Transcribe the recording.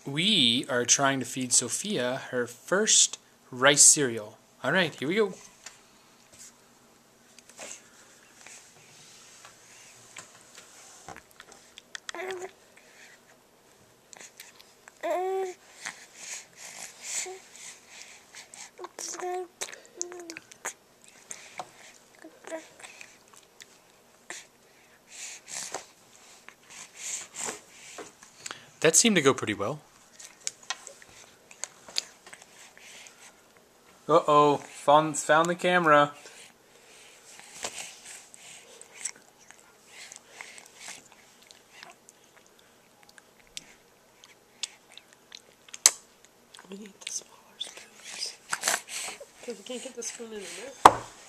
We are trying to feed Sophia her first rice cereal. Alright, here we go. That seemed to go pretty well. Uh-oh, found the camera. We need the smaller spoons. Because we can't get the spoon in the middle.